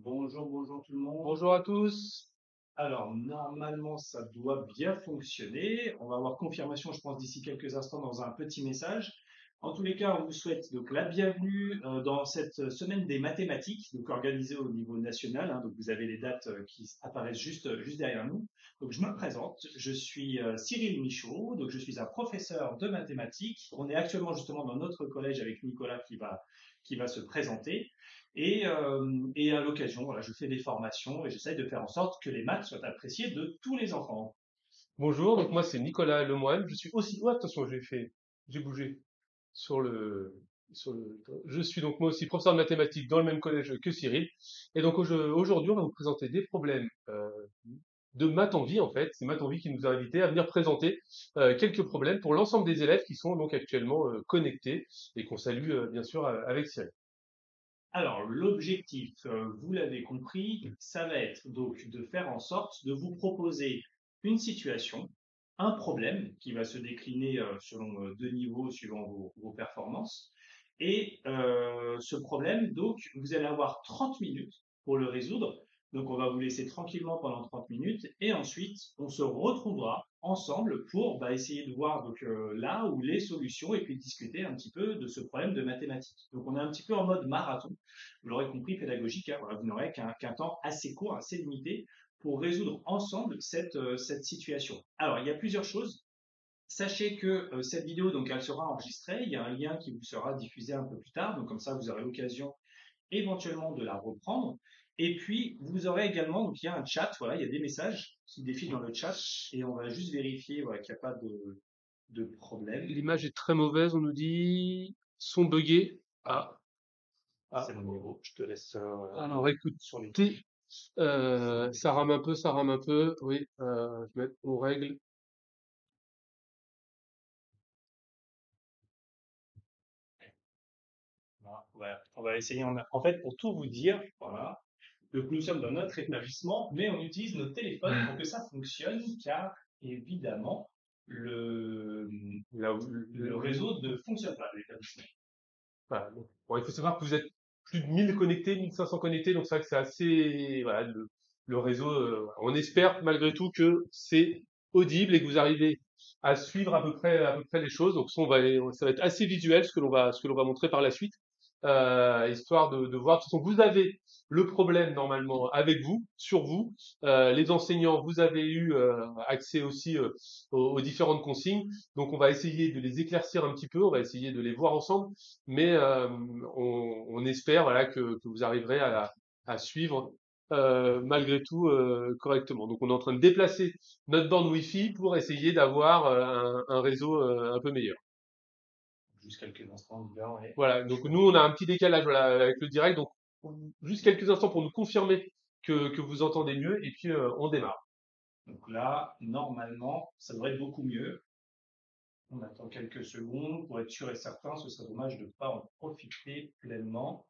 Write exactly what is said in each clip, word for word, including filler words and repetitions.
Bonjour, bonjour tout le monde. Bonjour à tous. Alors, normalement, ça doit bien fonctionner. On va avoir confirmation, je pense, d'ici quelques instants dans un petit message. En tous les cas, on vous souhaite donc la bienvenue euh, dans cette semaine des mathématiques, donc organisée au niveau national, hein. Donc, vous avez les dates euh, qui apparaissent juste, juste derrière nous. Donc, je me présente. Je suis euh, Cyril Michaud. Donc, je suis un professeur de mathématiques. On est actuellement justement dans notre collège avec Nicolas qui va, qui va se présenter. Et, euh, et à l'occasion, voilà, je fais des formations et j'essaye de faire en sorte que les maths soient appréciées de tous les enfants. Bonjour, donc moi c'est Nicolas Lemoine. Je suis aussi. Oh, attention, j'ai fait, j'ai bougé sur le, sur le. Je suis donc moi aussi professeur de mathématiques dans le même collège que Cyril. Et donc au- aujourd'hui, on va vous présenter des problèmes euh, de maths en vie en fait. C'est Maths en vie qui nous a invités à venir présenter euh, quelques problèmes pour l'ensemble des élèves qui sont donc actuellement euh, connectés et qu'on salue euh, bien sûr euh, avec Cyril. Alors, l'objectif, euh, vous l'avez compris, ça va être donc de faire en sorte de vous proposer une situation, un problème qui va se décliner euh, selon euh, deux niveaux suivant vos, vos performances. Et euh, ce problème, donc, vous allez avoir trente minutes pour le résoudre. Donc, on va vous laisser tranquillement pendant trente minutes et ensuite, on se retrouvera ensemble pour bah, essayer de voir donc, euh, là où les solutions et puis discuter un petit peu de ce problème de mathématiques. Donc, on est un petit peu en mode marathon, vous l'aurez compris, pédagogique, hein. Voilà, vous n'aurez qu'un qu'un temps assez court, assez limité pour résoudre ensemble cette, euh, cette situation. Alors, il y a plusieurs choses. Sachez que euh, cette vidéo, donc, elle sera enregistrée. Il y a un lien qui vous sera diffusé un peu plus tard. Donc, comme ça, vous aurez l'occasion éventuellement de la reprendre. Et puis, vous aurez également, donc, il y a un chat. Voilà, il y a des messages qui défilent dans le chat. Et on va juste vérifier voilà, qu'il n'y a pas de, de problème. L'image est très mauvaise, on nous dit son buggé. Ah, C'est ah. mon niveau. Je te laisse euh, Alors sur les. écoutez, euh, ça rame un peu, ça rame un peu. Oui, euh, je vais mettre aux règles. Voilà, on va, on va essayer. En, en fait, pour tout vous dire, voilà, que nous sommes dans notre établissement, mais on utilise nos téléphones pour que ça fonctionne, car évidemment, le, Là où- le réseau ne fonctionne pas de l'établissement. voilà, donc, bon, il faut savoir que vous êtes plus de mille connectés, mille cinq cents connectés, donc c'est vrai que c'est assez, voilà, le, le réseau, euh, on espère malgré tout que c'est audible et que vous arrivez à suivre à peu près, à peu près les choses. Donc ça, on va, ça va être assez visuel ce que l'on va, ce que l'on va montrer par la suite, euh, histoire de, de voir. De toute façon, vous avez le problème normalement avec vous, sur vous. Euh, les enseignants, vous avez eu euh, accès aussi euh, aux, aux différentes consignes. Donc on va essayer de les éclaircir un petit peu, on va essayer de les voir ensemble, mais euh, on, on espère voilà que, que vous arriverez à, à suivre euh, malgré tout euh, correctement. Donc on est en train de déplacer notre bande Wi-Fi pour essayer d'avoir euh, un, un réseau euh, un peu meilleur. Juste quelques instants, bien, ouais. Voilà, donc nous on a un petit décalage voilà, avec le direct, donc juste quelques instants pour nous confirmer que, que vous entendez mieux et puis euh, on démarre. Donc là, normalement, ça devrait être beaucoup mieux. On attend quelques secondes pour être sûr et certain. Ce serait dommage de ne pas en profiter pleinement.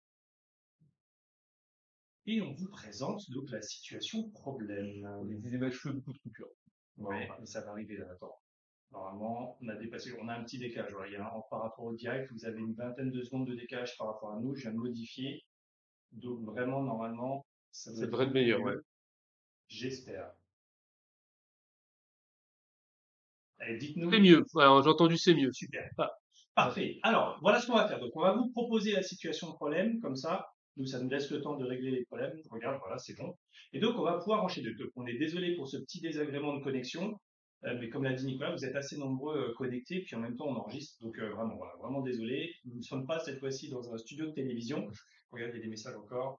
Et on vous présente donc la situation problème. Les images cheveux, beaucoup de coupures. Ouais, mais ça va arriver là. Attends. Normalement, on a dépassé, on a un petit décalage. Voilà, il y a un- par rapport au direct, vous avez une vingtaine de secondes de décalage par rapport à nous. Je viens de modifier. Donc vraiment, normalement, ça doit Ça être devrait être beaucoup meilleur, ouais. mieux. J'espère. Allez, C'est dites-nous. mieux, voilà, j'ai entendu c'est mieux. Super. Ah, ouais. Parfait. Alors, voilà ce qu'on va faire. Donc, on va vous proposer la situation de problème. Comme ça, nous, ça nous laisse le temps de régler les problèmes. Regarde, voilà, c'est bon. Et donc, on va pouvoir enchaîner. Donc, on est désolé pour ce petit désagrément de connexion. Euh, mais comme l'a dit Nicolas, vous êtes assez nombreux euh, connectés, puis en même temps on enregistre, donc euh, vraiment, voilà, vraiment désolé. Nous ne sommes pas cette fois-ci dans un studio de télévision. Regardez des messages encore.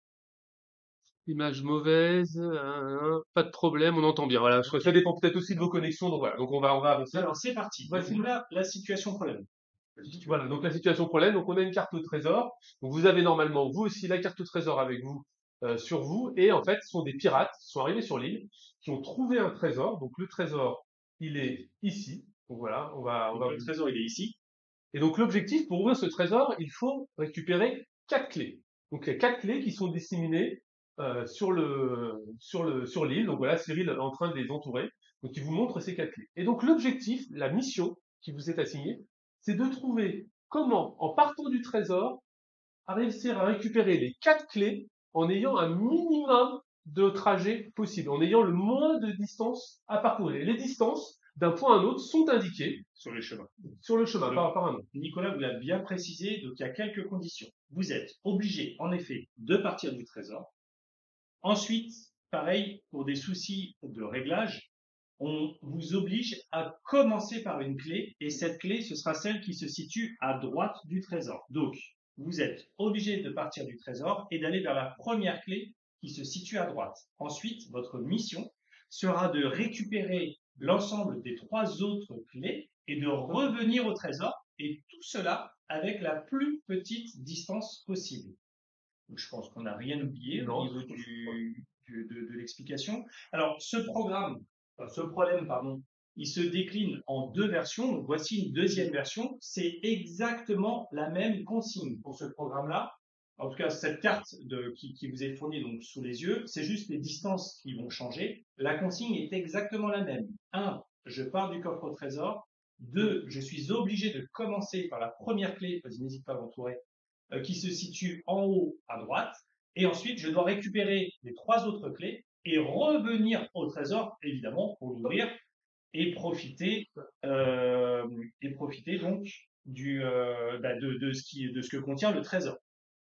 Image mauvaise, euh, pas de problème, on entend bien. Voilà, je crois que ça dépend peut-être aussi de vos connexions, donc voilà, donc on va, on va avancer. Alors c'est parti. Donc Voici, là, la situation problème. Vas-y, tu veux. voilà, donc la situation problème, donc on a une carte au trésor, donc vous avez normalement vous aussi la carte au trésor avec vous, euh, sur vous, et en fait, ce sont des pirates qui sont arrivés sur l'île, qui ont trouvé un trésor, donc le trésor, il est ici, donc voilà, on va, on Donc va le vous... trésor, il est ici. Et donc l'objectif, pour ouvrir ce trésor, il faut récupérer quatre clés. Donc il y a quatre clés qui sont disséminées euh, sur le sur le sur l'île. Donc voilà, Cyril est en train de les entourer. Donc il vous montre ces quatre clés. Et donc l'objectif, la mission qui vous est assignée, c'est de trouver comment, en partant du trésor, à réussir à récupérer les quatre clés en ayant un minimum de trajet possible, en ayant le moins de distance à parcourir. Les distances d'un point à un autre sont indiquées sur le chemin. sur le chemin, Donc, par rapport à un autre. Nicolas vous l'a bien précisé, donc il y a quelques conditions. Vous êtes obligé, en effet, de partir du trésor. Ensuite, pareil, pour des soucis de réglage, on vous oblige à commencer par une clé, et cette clé, ce sera celle qui se situe à droite du trésor. Donc, vous êtes obligé de partir du trésor et d'aller vers la première clé qui se situe à droite. Ensuite, votre mission sera de récupérer l'ensemble des trois autres clés et de revenir au trésor, et tout cela avec la plus petite distance possible. Donc, je pense qu'on n'a rien oublié Non, au niveau du, du- de, de l'explication. Alors, ce programme, enfin, ce problème, pardon, il se décline en deux versions. Donc, voici une deuxième version. C'est exactement la même consigne pour ce programme-là. En tout cas, cette carte de, qui, qui vous est fournie donc sous les yeux, c'est juste les distances qui vont changer. La consigne est exactement la même. Un, je pars du coffre au trésor. Deux, je suis obligé de commencer par la première clé, vas-y, n'hésite pas à m'entourer, euh, qui se situe en haut à droite. Et ensuite, je dois récupérer les trois autres clés et revenir au trésor, évidemment, pour l'ouvrir et profiter, euh, et profiter donc du, euh, bah, de, de, ce qui, de ce que contient le trésor.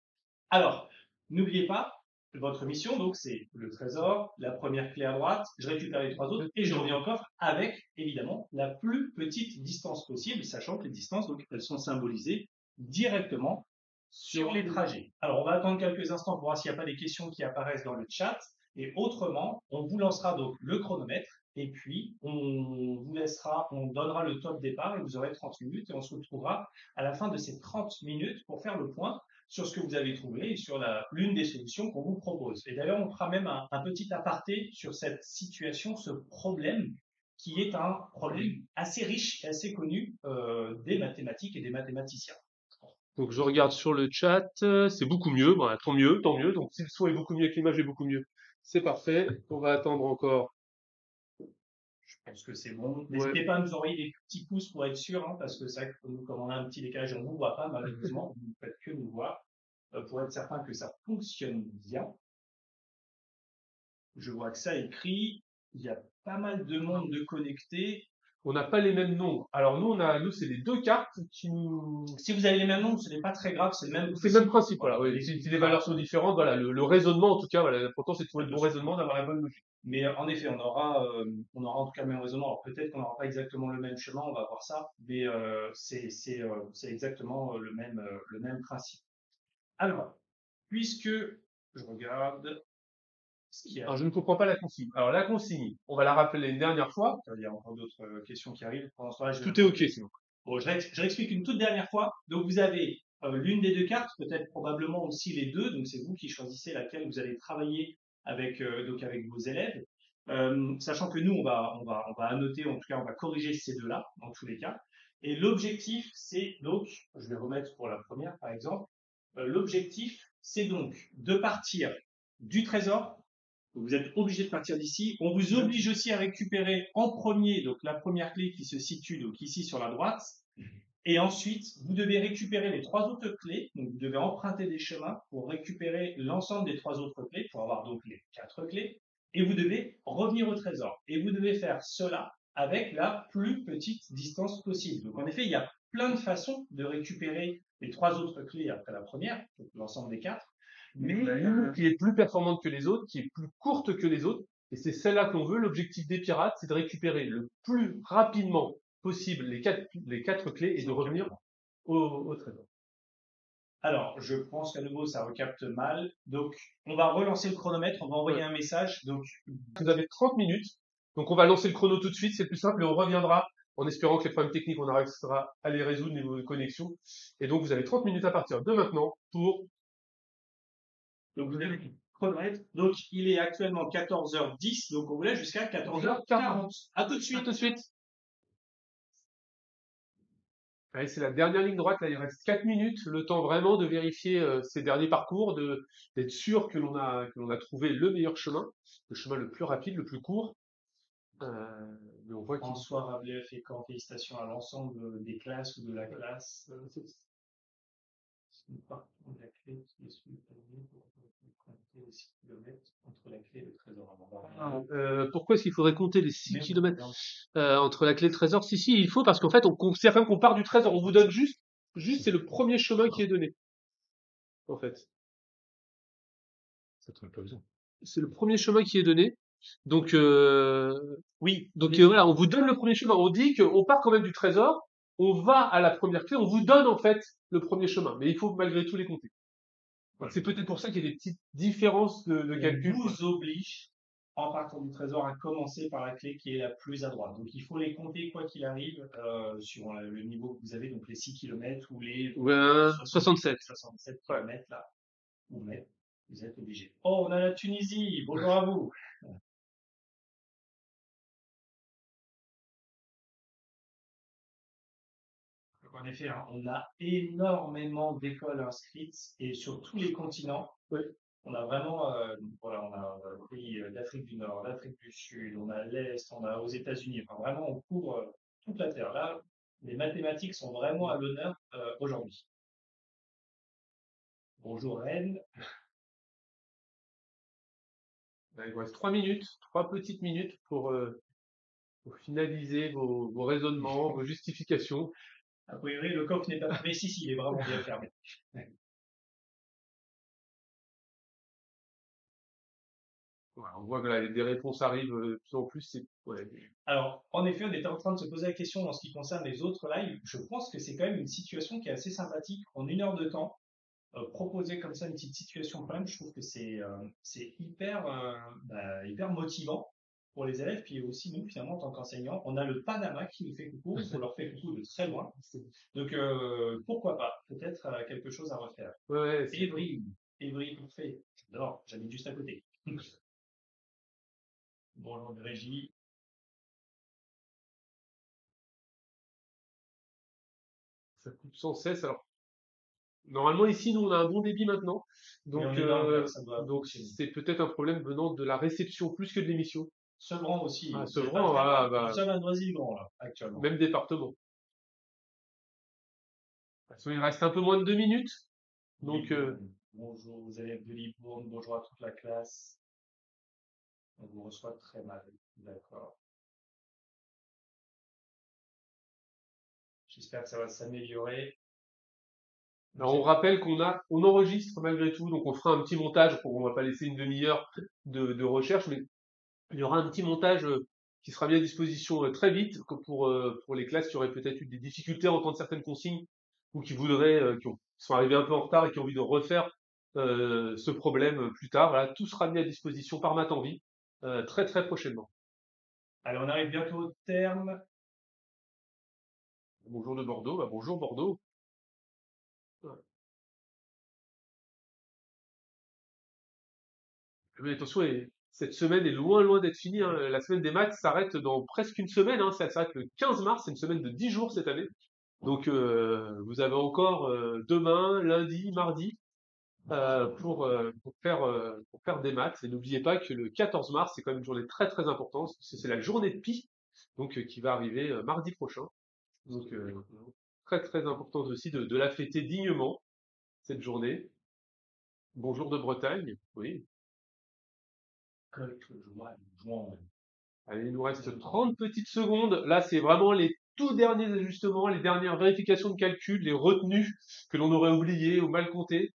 Alors, n'oubliez pas, votre mission, donc, c'est le trésor, la première clé à droite, je récupère les trois autres et je reviens au coffre avec, évidemment, la plus petite distance possible, sachant que les distances, donc, elles sont symbolisées directement sur les trajets. Alors, on va attendre quelques instants pour voir s'il n'y a pas des questions qui apparaissent dans le chat. Et autrement, on vous lancera donc le chronomètre et puis on vous laissera, on donnera le top départ et vous aurez trente minutes et on se retrouvera à la fin de ces trente minutes pour faire le point sur ce que vous avez trouvé et sur l'une des solutions qu'on vous propose. Et d'ailleurs, on fera même un, un petit aparté sur cette situation, ce problème qui est un problème assez riche et assez connu euh, des mathématiques et des mathématiciens. Donc je regarde sur le chat, euh, c'est beaucoup mieux, bon, tant mieux, tant mieux. Donc si le son est beaucoup mieux et que l'image est beaucoup mieux, c'est parfait. On va attendre encore. Je pense que c'est bon. Ouais. N'hésitez pas à nous envoyer des petits pouces pour être sûr, hein, parce que c'est vrai que nous, comme on a un petit décalage, on ne vous voit pas, malheureusement, vous ne faites que nous voir, euh, pour être certain que ça fonctionne bien. Je vois que ça écrit, il y a pas mal de monde de connectés. On n'a pas les mêmes nombres. Alors nous, on a, nous, c'est les deux cartes qui nous. Si vous avez les mêmes nombres, ce n'est pas très grave, c'est le même C'est le même principe, Voilà, voilà. on Oui. Si, si les expliquera. valeurs sont différentes, voilà, le, le raisonnement, en tout cas, voilà, l'important c'est de trouver le bon Attention. raisonnement, d'avoir la bonne logique. Mais euh, en effet, on aura, euh, on aura en tout cas le même raisonnement. Alors peut-être qu'on n'aura pas exactement le même chemin, on va voir ça, mais euh, c'est c'est, euh, c'est exactement euh, le même, euh, le même principe. Alors, puisque je regarde ce qu'il y a. Alors je ne comprends pas la consigne. Alors la consigne, on va la rappeler une dernière fois. Il y a encore d'autres euh, questions qui arrivent. Pendant ce temps-là, je vais- Tout est ok sinon. Bon, je, réex- je réexplique une toute dernière fois. Donc, vous avez euh, l'une des deux cartes, peut-être probablement aussi les deux. Donc, c'est vous qui choisissez laquelle vous allez travailler avec, euh, donc avec vos élèves. Euh, sachant que nous, on va, on va, on va annoter, en tout cas, on va corriger ces deux-là, dans tous les cas. Et l'objectif, c'est donc, je vais remettre pour la première, par exemple, euh, l'objectif, c'est donc de partir du trésor. Vous êtes obligé de partir d'ici. On vous oblige aussi à récupérer en premier donc la première clé qui se situe donc ici sur la droite. Et ensuite, vous devez récupérer les trois autres clés. Donc, vous devez emprunter des chemins pour récupérer l'ensemble des trois autres clés, pour avoir donc les quatre clés. Et vous devez revenir au trésor. Et vous devez faire cela avec la plus petite distance possible. Donc, en effet, il y a plein de façons de récupérer les trois autres clés après la première, donc l'ensemble des quatre. Mais une qui est plus performante que les autres, qui est plus courte que les autres, et c'est celle-là qu'on veut. L'objectif des pirates, c'est de récupérer le plus rapidement possible les quatre, les quatre clés et de revenir au, au trésor. Alors, je pense qu'à nouveau, ça recapte mal. Donc, on va relancer le chronomètre, on va envoyer Ouais. un message. Donc, Vous avez trente minutes, donc on va lancer le chrono tout de suite, c'est plus simple, et on reviendra en espérant que les problèmes techniques, on arrivera à les résoudre au niveau de connexion. Et donc, vous avez trente minutes à partir de maintenant pour. donc vous avez le chronomètre. Donc, il est actuellement quatorze heures dix, donc on vous laisse jusqu'à quatorze heures quarante. À tout de À suite. tout de suite. Allez, c'est la dernière ligne droite, là, il reste quatre minutes, le temps vraiment de vérifier euh, ces derniers parcours, de, d'être sûr que l'on a, que l'on a trouvé le meilleur chemin, le chemin le plus rapide, le plus court. Euh, mais on voit qu'il Bonsoir à B F et Caen, félicitations à l'ensemble des classes ou de la classe. Euh, c'est- Une partie de la classe. clé qui est sous le panier pour compter les six kilomètres entre la clé et le trésor. Euh, pourquoi est-ce qu'il faudrait compter les six Mais oui, kilomètres non. euh, entre la clé et le trésor? Si, si, il faut, parce qu'en fait, on considère quand même qu'on part du trésor. On vous donne juste, juste, c'est le premier chemin qui est donné, en fait. C'est très besoin. C'est le premier chemin qui est donné. Donc, euh, Oui, donc mais- euh, voilà, on vous donne le premier chemin. On dit qu'on part quand même du trésor, on va à la première clé, on vous donne en fait le premier chemin. Mais il faut malgré tout les compter. Voilà. C'est peut-être pour ça qu'il y a des petites différences de, de on calcul. vous oblige, en partant du trésor, à commencer par la clé qui est la plus à droite. Donc il faut les compter quoi qu'il arrive, euh, sur euh, le niveau que vous avez, donc les six kilomètres ou les Ouais, soixante-sept. soixante-sept Ouais. kilomètres là. Vous, mettez, vous êtes obligé. Oh, on a la Tunisie, bonjour à vous. Donc, en effet, hein, on a énormément d'écoles inscrites et sur tous les continents. Oui. On a vraiment, euh, voilà, on a euh, le pays euh, d'Afrique du Nord, d'Afrique du Sud, on a l'Est, on a aux États-Unis. Enfin, vraiment, on couvre euh, toute la Terre. Là, les mathématiques sont vraiment à l'honneur euh, aujourd'hui. Bonjour Rennes. Il vous reste trois minutes, trois petites minutes pour, euh, pour finaliser vos, vos raisonnements, vos justifications. A priori, le coffre n'est pas fermé. Si, si, il est vraiment bien fermé. Voilà, on voit que là, des réponses arrivent euh, de plus en plus. C'est, ouais. Alors, en effet, on était en train de se poser la question en ce qui concerne les autres lives. Je pense que c'est quand même une situation qui est assez sympathique. En une heure de temps, euh, proposer comme ça une petite situation problème, je trouve que c'est euh, c'est hyper, euh, bah, hyper motivant pour les élèves. Puis aussi, nous, finalement, en tant qu'enseignants, on a le Panama qui nous fait coucou. On leur fait coucou de très loin. Donc, euh, pourquoi pas? Peut-être euh, quelque chose à refaire. Ouais, ouais, c'est- Évry, Évry, parfait. J'adore, j'habite juste à côté. Bonjour de régie. ça coupe sans cesse. Alors, normalement, ici, nous, on a un bon débit maintenant. Mais on Donc, est dans le euh, vert, ça doit donc fonctionner. c'est peut-être un problème venant de la réception plus que de l'émission. Sevran aussi. Ah, Vous êtes Sevran, pas très voilà, loin. bah, Nous sommes à Noisy-le-Grand, là, actuellement. même département. Parce qu'il reste un peu moins de deux minutes. Donc, euh, Libourne. Bonjour aux élèves de Libourne, bonjour à toute la classe. On vous reçoit très mal. D'accord. J'espère que ça va s'améliorer. alors on rappelle qu'on a, on enregistre malgré tout, donc on fera un petit montage, pour, on va pas laisser une demi-heure de, de recherche, mais il y aura un petit montage euh, qui sera mis à disposition euh, très vite que pour, euh, pour les classes qui auraient peut-être eu des difficultés à entendre certaines consignes ou qui voudraient, euh, qui, ont- qui sont arrivés un peu en retard et qui ont envie de refaire euh, ce problème euh, plus tard. Voilà, tout sera mis à disposition par Matanvi euh, très très prochainement. Allez, on arrive bientôt au terme. Bonjour de Bordeaux, bah bonjour Bordeaux. Mais attention, et cette semaine est loin, loin d'être finie, hein. La semaine des maths s'arrête dans presque une semaine, hein. Ça s'arrête le quinze mars, c'est une semaine de dix jours cette année. Donc euh, vous avez encore euh, demain, lundi, mardi euh, pour, euh, pour, faire, euh, pour faire des maths. Et n'oubliez pas que le quatorze mars, c'est quand même une journée très très importante, parce que c'est la journée de Pi, donc euh, qui va arriver euh, mardi prochain. Donc euh, très très importante aussi de, de la fêter dignement, cette journée. Bonjour de Bretagne, oui. Quelques joie, joie. Allez, il nous reste trente petites secondes. Là, c'est vraiment les tout derniers ajustements, les dernières vérifications de calcul, les retenues que l'on aurait oubliées ou mal comptées.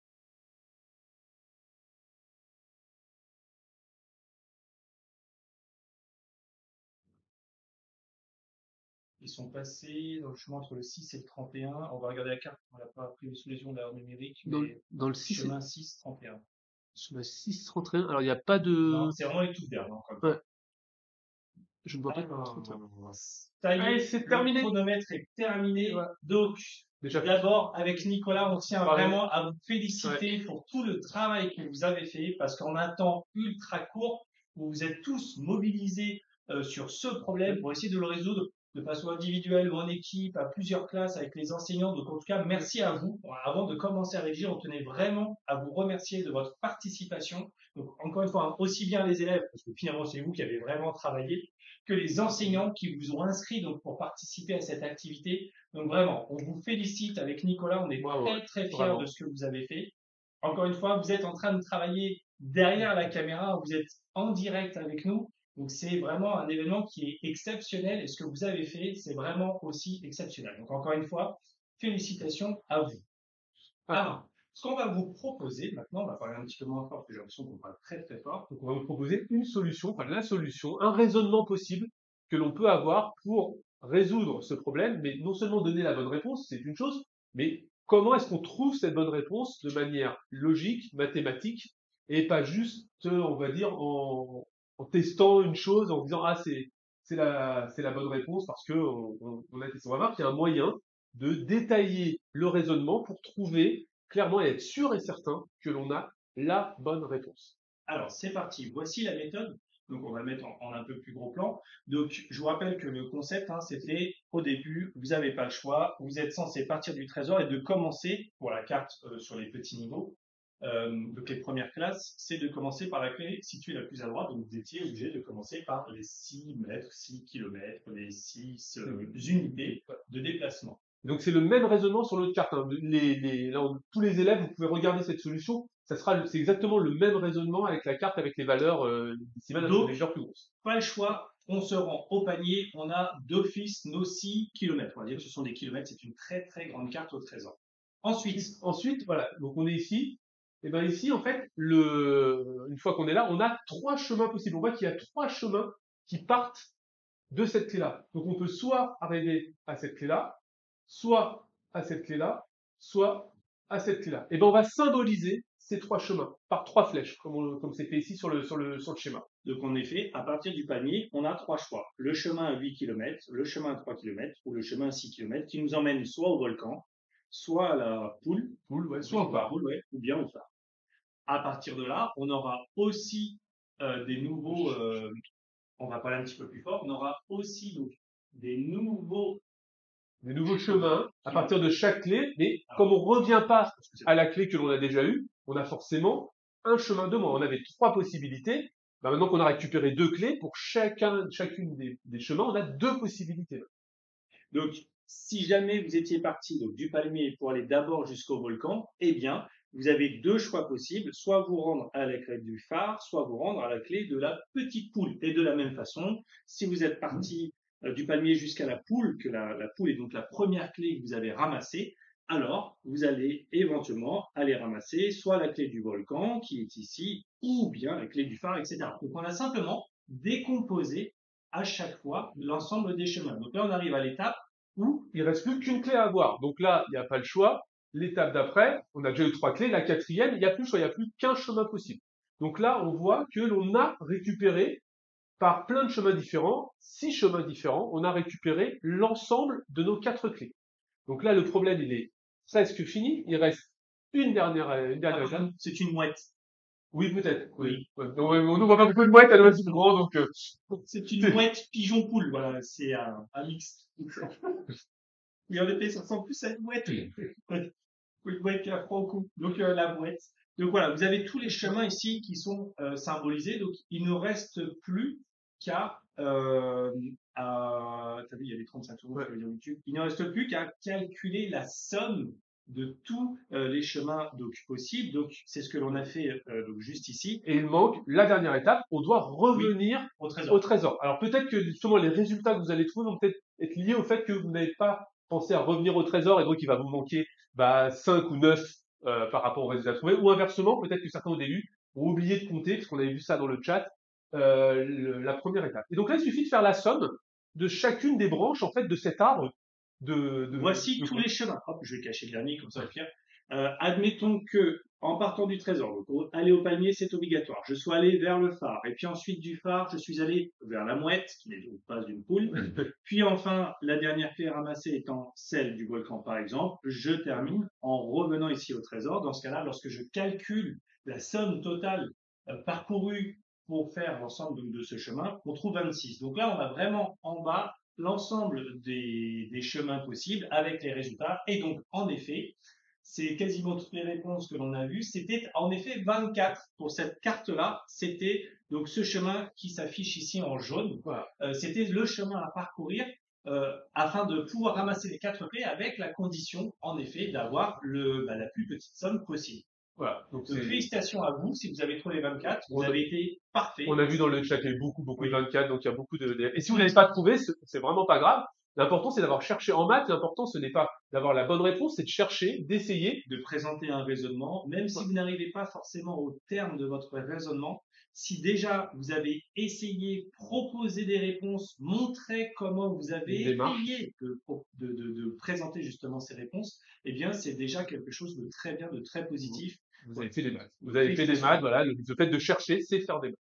Ils sont passés dans le chemin entre le six et le trente et un. On va regarder la carte, on l'a pas pris sous les yeux de l'heure numérique, Dans, mais dans le six, chemin six, trente et un. chemin six trente et un. Alors, il n'y a pas de... Non, c'est vraiment les tout verts, non, comme Ouais. Je ne vois pas de trente et un. Ça y est, Allez, c'est le terminé. chronomètre est terminé. Ouais. Donc, Déjà, d'abord, avec Nicolas, on tient Pardon. vraiment à vous féliciter pour tout le travail que vous avez fait, parce qu'en un temps ultra court, vous vous êtes tous mobilisés euh, sur ce problème pour essayer de le résoudre de façon individuelle ou en équipe, à plusieurs classes avec les enseignants. Donc, en tout cas, merci à vous. Avant de commencer à rédiger, on tenait vraiment à vous remercier de votre participation. Donc, encore une fois, aussi bien les élèves, parce que finalement, c'est vous qui avez vraiment travaillé, que les enseignants qui vous ont inscrits donc, pour participer à cette activité. Donc vraiment, on vous félicite avec Nicolas, on est Bravo. très très fiers Vraiment. de ce que vous avez fait. encore une fois, vous êtes en train de travailler derrière la caméra, vous êtes en direct avec nous. Donc, c'est vraiment un événement qui est exceptionnel et ce que vous avez fait, c'est vraiment aussi exceptionnel. Donc, encore une fois, félicitations à vous. Ah, Alors, ce qu'on va vous proposer maintenant, on va parler un petit peu moins fort parce que j'ai l'impression qu'on parle très très fort. donc on va vous proposer une solution, enfin la solution, un raisonnement possible que l'on peut avoir pour résoudre ce problème, mais non seulement donner la bonne réponse, c'est une chose, mais comment est-ce qu'on trouve cette bonne réponse de manière logique, mathématique, et pas juste, on va dire, en, en testant une chose, en disant ah c'est c'est la c'est la bonne réponse parce que on, on, on a testé. On va voir qu'il y a un moyen de détailler le raisonnement pour trouver clairement et être sûr et certain que l'on a la bonne réponse. Alors, c'est parti. Voici la méthode. Donc, on va le mettre en, en un peu plus gros plan. Donc, je vous rappelle que le concept, hein, c'était au début, vous n'avez pas le choix. Vous êtes censé partir du trésor et de commencer pour la carte euh, sur les petits niveaux. Euh, donc, les premières classes, c'est de commencer par la clé située la plus à droite. Donc, vous étiez obligé de commencer par les six mètres, six kilomètres, les six euh, unités de déplacement. Donc c'est le même raisonnement sur l'autre carte, hein. Les, les, là, on- tous les élèves, vous pouvez regarder cette solution. Ça sera, le- c'est exactement le même raisonnement avec la carte, avec les valeurs euh, décimales un peu Donc, légères plus grosses. pas le choix, on se rend au panier, on a d'office nos six kilomètres. On va dire que ce sont des kilomètres, c'est une très très grande carte au trésor. Ensuite, Ensuite, voilà. Donc on est ici. Et ben ici, en fait, le, une fois qu'on est là, on a trois chemins possibles. On voit qu'il y a trois chemins qui partent de cette clé-là. Donc on peut soit arriver à cette clé-là, soit à cette clé-là, soit à cette clé-là. Et ben on va symboliser ces trois chemins par trois flèches, comme on- comme c'est fait ici sur le, sur le, sur le schéma. donc en effet, à partir du panier, on a trois choix. Le chemin à huit kilomètres, le chemin à trois kilomètres ou le chemin à six kilomètres qui nous emmène soit au volcan, soit à la poule, Poule, ouais, soit au phare. poule, ouais, ou bien au phare. À partir de là, on aura aussi euh, des nouveaux, euh, on va parler un petit peu plus fort, on aura aussi donc, des nouveaux Des nouveaux chemins à partir de chaque clé, mais comme on revient pas à la clé que l'on a déjà eue, on a forcément un chemin de moins. On avait trois possibilités. Ben maintenant qu'on a récupéré deux clés, pour chacun, chacune des, des chemins, on a deux possibilités. Donc, si jamais vous étiez parti donc, du palmier pour aller d'abord jusqu'au volcan, eh bien, vous avez deux choix possibles, soit vous rendre à la clé du phare, soit vous rendre à la clé de la petite poule. Et de la même façon, si vous êtes parti euh, du palmier jusqu'à la poule, que la, la poule est donc la première clé que vous avez ramassée, alors vous allez éventuellement aller ramasser soit la clé du volcan qui est ici, ou bien la clé du phare, et cetera. Donc on a simplement décomposé à chaque fois l'ensemble des chemins. Donc là, on arrive à l'étape où Il reste plus qu'une clé à avoir. Donc là, il n'y a pas le choix. L'étape d'après, on a déjà eu trois clés. La quatrième, il n'y a plus le choix. Il n'y a plus qu'un chemin possible. Donc là, on voit que l'on a récupéré par plein de chemins différents, six chemins différents, on a récupéré l'ensemble de nos quatre clés. Donc là, le problème, il est presque fini. Il reste une dernière, une dernière étape. c'est une mouette. Oui, peut-être. Oui. Ouais. On on ne voit pas beaucoup de mouettes à l'ouest du grand, donc. euh, C'est une mouette pigeon-poule. Voilà, c'est un, un mix. Oui, en effet, ça ressemble plus à une mouette. Une mouette qui a froid au cou. Donc euh, la mouette. Donc voilà, vous avez tous les chemins ici qui sont euh, symbolisés. Donc il ne reste plus qu'à euh, à, t'as vu, il y a les trente-cinq secondes sur YouTube. Il ne reste plus qu'à calculer la somme de tous euh, les chemins donc possibles. Donc c'est ce que l'on a fait euh, donc juste ici. Et il manque la dernière étape. On doit revenir Au trésor. au trésor. Alors peut-être que justement les résultats que vous allez trouver vont peut-être être liés au fait que vous n'avez pas pensé à revenir au trésor et donc il va vous manquer bah, cinq ou neuf euh, par rapport aux résultats trouvés. Ou inversement, peut-être que certains au début ont oublié de compter, parce qu'on avait vu ça dans le chat, euh, le- la première étape. Et donc là, il suffit de faire la somme de chacune des branches en fait de cet arbre. De, de Voici de- tous les chemins. Hop, je vais cacher le dernier, comme ça, au pire. Euh, admettons que, en partant du trésor, donc au- aller au palmier, c'est obligatoire. Je sois allé vers le phare. Et puis ensuite du phare, je suis allé vers la mouette, qui n'est donc pas une poule. Puis enfin, la dernière clé ramassée étant celle du volcan, par exemple, je termine en revenant ici au trésor. Dans ce cas-là, lorsque je calcule la somme totale euh, parcourue pour faire l'ensemble donc, de ce chemin, on trouve vingt-six. Donc là, on a vraiment en bas l'ensemble des, des chemins possibles avec les résultats. Et donc, en effet, c'est quasiment toutes les réponses que l'on a vues. C'était en effet vingt-quatre pour cette carte-là. C'était donc ce chemin qui s'affiche ici en jaune. Voilà. Euh, C'était le chemin à parcourir euh, afin de pouvoir ramasser les quatre clés avec la condition, en effet, d'avoir le, bah, la plus petite somme possible. Voilà. Donc, Donc c'est, félicitations à vous si vous avez trouvé les vingt-quatre, vous on a, avez été parfait. on a vu dans le chat qu'il y a eu beaucoup, beaucoup Oui. de vingt-quatre, donc il y a beaucoup de, de- et si vous l'avez pas trouvé, c'est c'est vraiment pas grave. L'important, c'est d'avoir cherché en maths. L'important, ce n'est pas d'avoir la bonne réponse, c'est de chercher, d'essayer. De présenter un raisonnement, même si Ouais. vous n'arrivez pas forcément au terme de votre raisonnement, si déjà vous avez essayé, proposé des réponses, montré comment vous Une avez démarche. essayé de, de, de, de présenter justement ces réponses, eh bien c'est déjà quelque chose de très bien, de très positif. Vous avez fait des maths. Vous Donc, avez fait des félicitations. maths, voilà. Le, le fait de chercher, c'est faire des maths.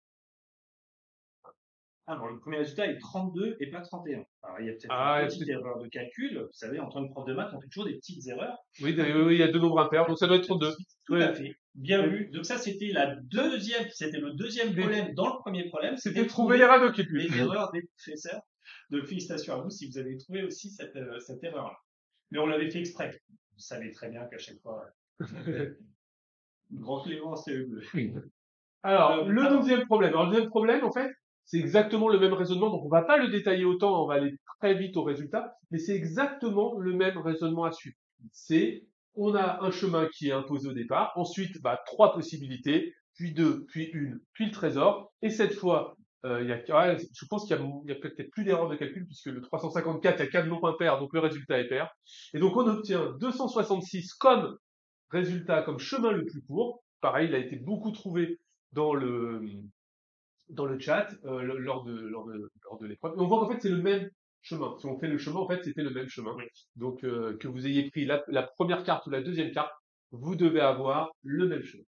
Alors, le premier résultat est trente-deux et pas trente et un. Alors, il y a peut-être Ah, il une y a petite peut-être- erreur de calcul. Vous savez, en tant que prof de maths, on fait toujours des petites erreurs. oui, oui, oui, il y a deux nombres impairs, donc ça doit être trente-deux. Tout Ouais. à fait. Bien Oui. vu. Donc ça, c'était la deuxième, c'était le deuxième Des- problème dans le premier problème. C'était trouver les rats de calcul. les erreurs des professeurs. Donc félicitations à vous si vous avez trouvé aussi cette, euh, cette erreur-là. Mais on l'avait fait exprès. Vous savez très bien qu'à chaque fois, euh, grand Clément, c'est eux. Alors, Euh, le alors- deuxième problème. Alors, le deuxième problème, en fait, c'est exactement le même raisonnement. Donc, on va pas le détailler autant, on va aller très vite au résultat, mais c'est exactement le même raisonnement à suivre. C'est, on a un chemin qui est imposé au départ, ensuite, bah, trois possibilités, puis deux, puis une, puis le trésor, et cette fois, euh, il y a, ouais, je pense qu'il y a, il y a peut-être plus d'erreurs de calcul, puisque le trois cent cinquante-quatre, il y a quatre nombres impairs, donc le résultat est pair. Et donc, on obtient deux cent soixante-six comme résultat, comme chemin le plus court. Pareil, il a été beaucoup trouvé dans le, dans le chat euh, lors de, lors de, lors de l'épreuve. Et on voit qu'en fait, c'est le même chemin. Si on fait le chemin, en fait, c'était le même chemin. Oui. Donc, euh, que vous ayez pris la, la première carte ou la deuxième carte, vous devez avoir le même chemin.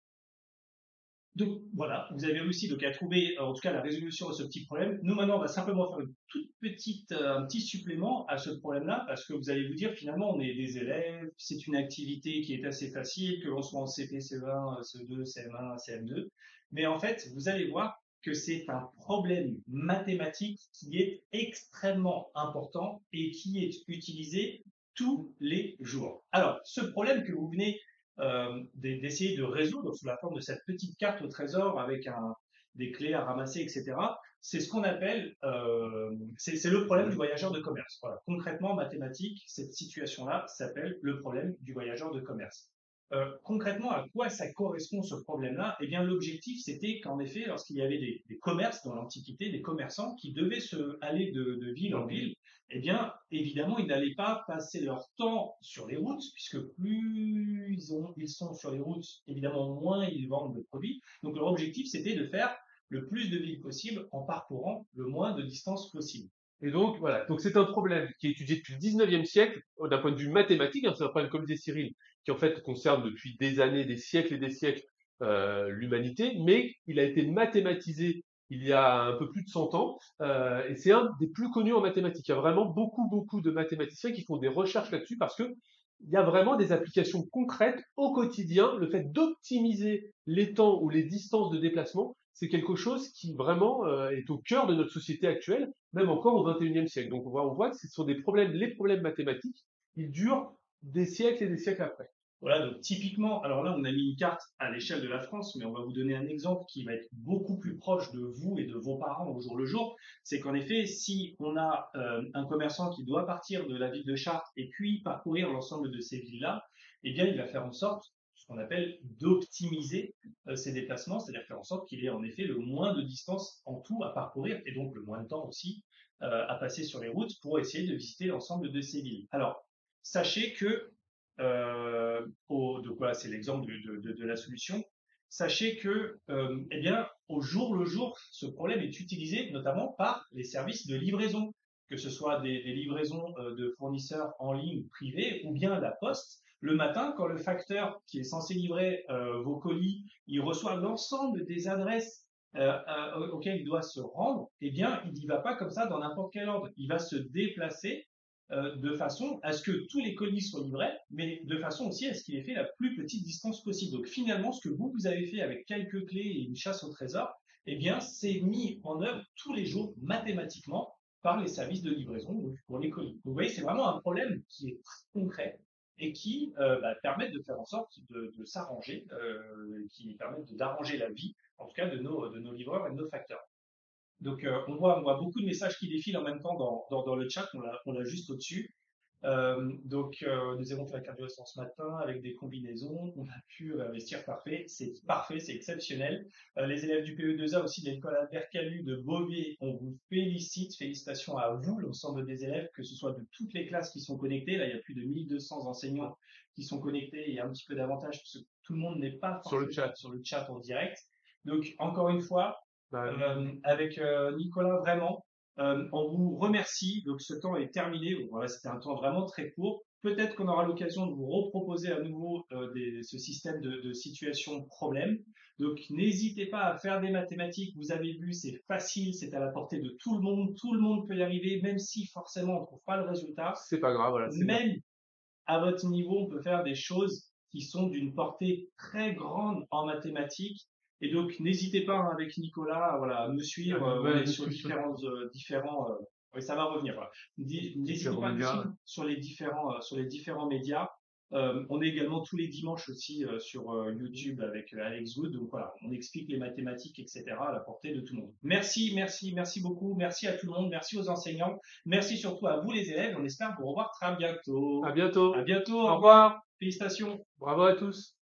Donc voilà, vous avez réussi donc à trouver euh, en tout cas la résolution de ce petit problème. Nous maintenant, on va simplement faire une toute petite, euh, un petit supplément à ce problème-là, parce que vous allez vous dire finalement, on est des élèves, c'est une activité qui est assez facile, que l'on soit en C P, C E un, C E deux, C M un, C M deux. Mais en fait, vous allez voir que c'est un problème mathématique qui est extrêmement important et qui est utilisé tous les jours. Alors, ce problème que vous venez euh, d'essayer de résoudre sous la forme de cette petite carte au trésor avec un, des clés à ramasser, et cetera. C'est ce qu'on appelle, euh, c'est le problème du voyageur de commerce. Voilà. Concrètement, en mathématiques, cette situation-là s'appelle le problème du voyageur de commerce. Euh, concrètement, à quoi ça correspond ce problème-là? Eh bien, l'objectif, c'était qu'en effet, lorsqu'il y avait des, des commerces dans l'Antiquité, des commerçants qui devaient se aller de, de ville en ville, eh bien, évidemment, ils n'allaient pas passer leur temps sur les routes, puisque plus ils, ont, ils sont sur les routes, évidemment, moins ils vendent de produits. Donc, leur objectif, c'était de faire le plus de villes possible en parcourant le moins de distance possible. Et donc, voilà. Donc, c'est un problème qui est étudié depuis le dix-neuvième siècle, d'un point de vue mathématique. Hein, c'est un problème, comme disait Cyril, qui en fait concerne depuis des années, des siècles et des siècles euh, l'humanité, mais il a été mathématisé il y a un peu plus de cent ans, euh, et c'est un des plus connus en mathématiques. Il y a vraiment beaucoup, beaucoup de mathématiciens qui font des recherches là-dessus parce que il y a vraiment des applications concrètes au quotidien. Le fait d'optimiser les temps ou les distances de déplacement, c'est quelque chose qui vraiment euh, est au cœur de notre société actuelle, même encore au vingt et unième siècle. Donc on voit, on voit que ce sont des problèmes, les problèmes mathématiques, ils durent des siècles et des siècles après. Voilà, donc typiquement, alors là, on a mis une carte à l'échelle de la France, mais on va vous donner un exemple qui va être beaucoup plus proche de vous et de vos parents au jour le jour. C'est qu'en effet, si on a euh, un commerçant qui doit partir de la ville de Chartres et puis parcourir l'ensemble de ces villes-là, eh bien, il va faire en sorte, ce qu'on appelle d'optimiser euh, ses déplacements, c'est-à-dire faire en sorte qu'il ait en effet le moins de distance en tout à parcourir et donc le moins de temps aussi euh, à passer sur les routes pour essayer de visiter l'ensemble de ces villes. Alors, sachez que euh, au, donc voilà, c'est l'exemple de, de, de, la solution. Sachez que, euh, eh bien, au jour le jour, ce problème est utilisé notamment par les services de livraison, que ce soit des, des livraisons euh, de fournisseurs en ligne privés ou bien la poste. Le matin, quand le facteur qui est censé livrer euh, vos colis, il reçoit l'ensemble des adresses euh, euh, auxquelles il doit se rendre, eh bien, il n'y va pas comme ça dans n'importe quel ordre. Il va se déplacer euh, de façon à ce que tous les colis soient livrés, mais de façon aussi à ce qu'il ait fait la plus petite distance possible. Donc finalement, ce que vous, vous avez fait avec quelques clés et une chasse au trésor, eh bien, c'est mis en œuvre tous les jours mathématiquement par les services de livraison, donc pour les colis. Donc, vous voyez, c'est vraiment un problème qui est très concret et qui euh, bah, permet de faire en sorte de, de s'arranger, euh, qui permet d'arranger la vie, en tout cas de nos, de nos livreurs et de nos facteurs. Donc, euh, on, voit, on voit beaucoup de messages qui défilent en même temps dans, dans, dans le chat, on l'a juste au-dessus. Euh, donc, euh, nous avons fait la cardio-leçon ce matin avec des combinaisons. On a pu investir parfait. C'est parfait, c'est exceptionnel. Euh, les élèves du P E deux A aussi de l'école Albert Camus de Beauvais, on vous félicite. Félicitations à vous, l'ensemble des élèves, que ce soit de toutes les classes qui sont connectées. Là, il y a plus de mille deux cents enseignants qui sont connectés. Il y a un petit peu d'avantage parce que tout le monde n'est pas Sur le forcément chat. sur le chat en direct. Donc, encore une fois, Bah, euh, avec euh, Nicolas, vraiment, euh, on vous remercie. Donc, ce temps est terminé. Bon, voilà, c'était un temps vraiment très court. Peut-être qu'on aura l'occasion de vous reproposer à nouveau euh, des, ce système de, de situation problème. Donc, n'hésitez pas à faire des mathématiques. Vous avez vu, c'est facile, c'est à la portée de tout le monde. Tout le monde peut y arriver, même si forcément on ne trouve pas le résultat. c'est pas grave, voilà, c'est bien. Même à votre niveau, on peut faire des choses qui sont d'une portée très grande en mathématiques. Et donc, n'hésitez pas, hein, avec Nicolas, voilà, à me suivre. Ah, Euh, ouais, on la est sur discussion. différents, euh, différents. Euh, oui, ça va revenir. Voilà. Di- N'hésitez Différents pas à me médias. suivre sur les différents, euh, sur les différents médias. Euh, on est également tous les dimanches aussi euh, sur euh, YouTube avec euh, Alex Good. Donc voilà, on explique les mathématiques, et cetera à la portée de tout le monde. Merci, merci, merci beaucoup. Merci à tout le monde. Merci aux enseignants. Merci surtout à vous les élèves. On espère vous revoir très bientôt. À bientôt. À bientôt. Au revoir. Félicitations. Bravo à tous.